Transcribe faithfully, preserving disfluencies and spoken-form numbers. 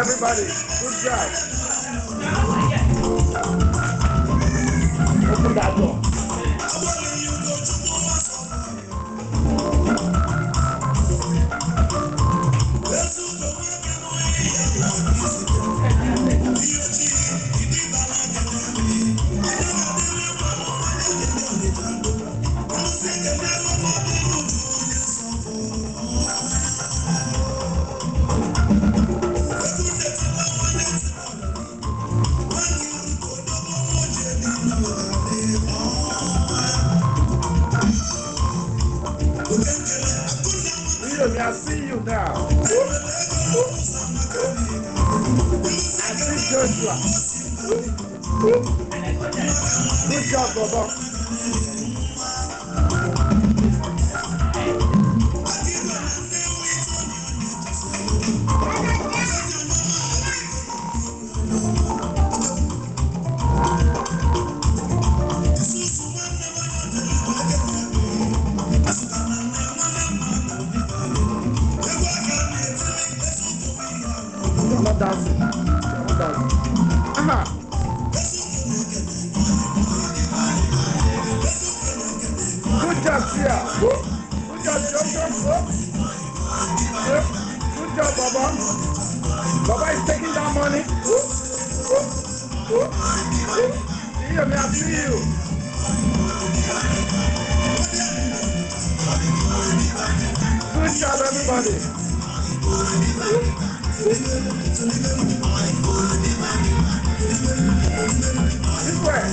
everybody. Good job. Open that door. I see you now. I see Joshua. Good job, Baba. You're not dancing. You're not dancing. Aha. Good job, Sia. Good job, Joshua. Good job, Baba. Baba is taking that money. See you, may I see you. Good job, everybody. This way.